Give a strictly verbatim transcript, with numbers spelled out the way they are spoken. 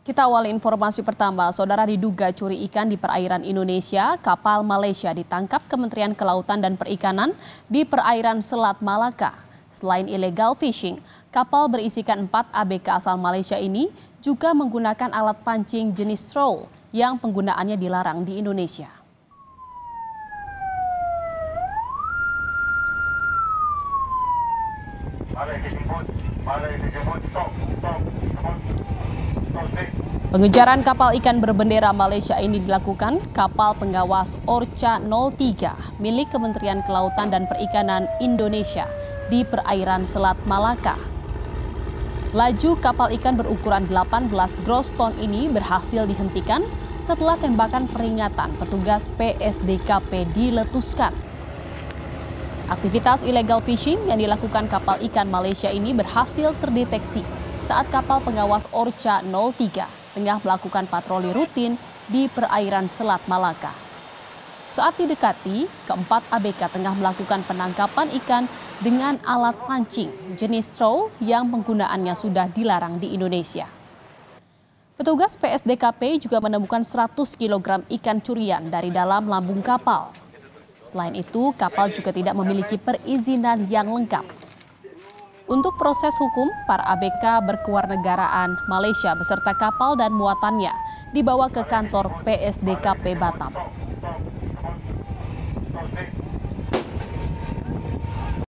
Kita awali informasi pertama, saudara diduga curi ikan di perairan Indonesia, kapal Malaysia ditangkap Kementerian Kelautan dan Perikanan di perairan Selat Malaka. Selain illegal fishing, kapal berisikan empat A B K asal Malaysia ini juga menggunakan alat pancing jenis troll yang penggunaannya dilarang di Indonesia. Pengejaran kapal ikan berbendera Malaysia ini dilakukan kapal pengawas Orca nol tiga milik Kementerian Kelautan dan Perikanan Indonesia di perairan Selat Malaka. Laju kapal ikan berukuran delapan belas gross ton ini berhasil dihentikan setelah tembakan peringatan petugas P S D K P diletuskan. Aktivitas illegal fishing yang dilakukan kapal ikan Malaysia ini berhasil terdeteksi saat kapal pengawas Orca nol tiga tengah melakukan patroli rutin di perairan Selat Malaka. Saat didekati, keempat A B K tengah melakukan penangkapan ikan dengan alat pancing jenis troll yang penggunaannya sudah dilarang di Indonesia. Petugas P S D K P juga menemukan seratus kilogram ikan curian dari dalam lambung kapal. Selain itu, kapal juga tidak memiliki perizinan yang lengkap. Untuk proses hukum, para A B K berkewarganegaraan Malaysia beserta kapal dan muatannya dibawa ke kantor P S D K P Batam.